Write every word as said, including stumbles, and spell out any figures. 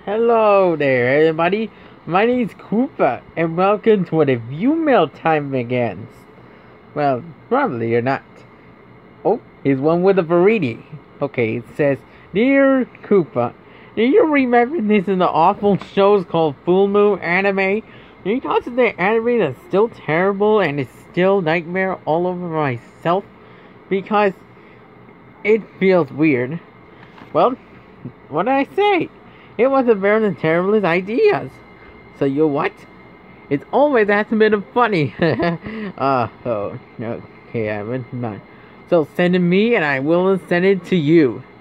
Hello there, everybody. My name's Koopa, and welcome to when the view mail time begins. Well, probably or not. Oh, here's one with a variety. Okay, it says, Dear Koopa, do you remember this in the awful shows called Full Moon Anime? Do you consider anime that's still terrible and it's still nightmare all over myself? Because it feels weird. Well, what did I say? It wasn't very terrible ideas. So you know what? It's always has a bit of funny. uh, oh, okay, I went not. So send it me and I will send it to you.